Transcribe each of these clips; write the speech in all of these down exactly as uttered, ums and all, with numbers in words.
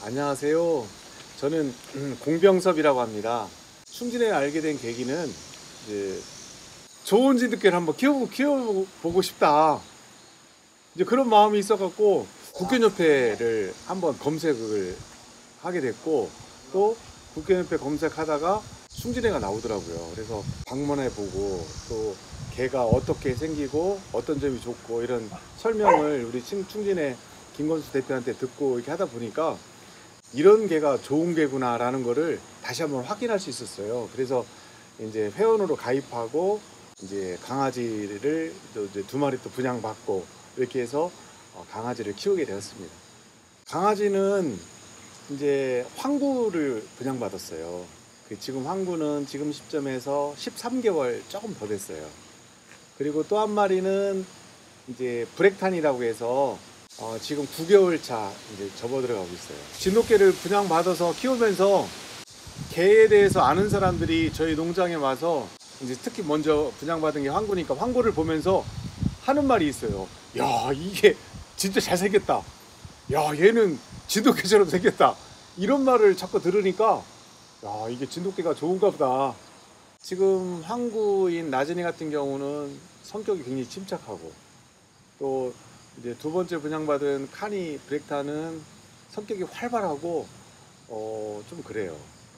안녕하세요. 저는 공병섭이라고 합니다. 충진에 알게 된 계기는 이제 좋은 진돗개를 한번 키워보고, 키워보고 싶다. 이제 그런 마음이 있어갖고 국견협회를 한번 검색을 하게 됐고, 또 국견협회 검색하다가 충진애가 나오더라고요. 그래서 방문해보고 또 개가 어떻게 생기고 어떤 점이 좋고 이런 설명을 우리 충진애 김건수 대표한테 듣고 이렇게 하다 보니까 이런 개가 좋은 개구나 라는 거를 다시 한번 확인할 수 있었어요. 그래서 이제 회원으로 가입하고 이제 강아지를 이제 두 마리 또 분양받고 이렇게 해서 강아지를 키우게 되었습니다. 강아지는 이제 황구를 분양받았어요. 지금 황구는 지금 시점에서 십삼 개월 조금 더 됐어요. 그리고 또 한 마리는 이제 브렉탄이라고 해서 어 지금 구 개월 차 이제 접어 들어가고 있어요. 진돗개를 분양받아서 키우면서 개에 대해서 아는 사람들이 저희 농장에 와서 이제 특히 먼저 분양받은 게 황구니까 황구를 보면서 하는 말이 있어요. 야, 이게 진짜 잘생겼다. 야, 얘는 진돗개처럼 생겼다. 이런 말을 자꾸 들으니까 야, 이게 진돗개가 좋은가 보다. 지금 황구인 나진이 같은 경우는 성격이 굉장히 침착하고, 또 이제 두 번째 분양받은 카니 브렉타는 성격이 활발하고 어, 좀 그래요.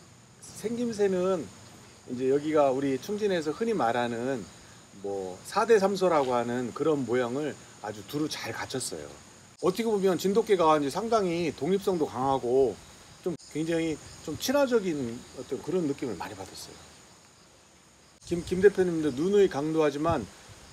생김새는 이제 여기가 우리 충진에서 흔히 말하는 뭐 사 대 삼소라고 하는 그런 모양을 아주 두루 잘 갖췄어요. 어떻게 보면 진돗개가 이제 상당히 독립성도 강하고 좀 굉장히 좀 친화적인 어떤 그런 느낌을 많이 받았어요. 김, 김 대표님도 누누이 강조하지만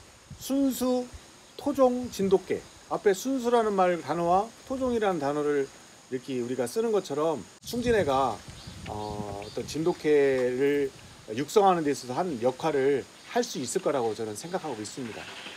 순수 토종 진돗개, 앞에 순수라는 말 단어와 토종이라는 단어를 이렇게 우리가 쓰는 것처럼 충진애가 어, 어떤 진돗개를 육성하는 데 있어서 한 역할을 할 수 있을 거라고 저는 생각하고 있습니다.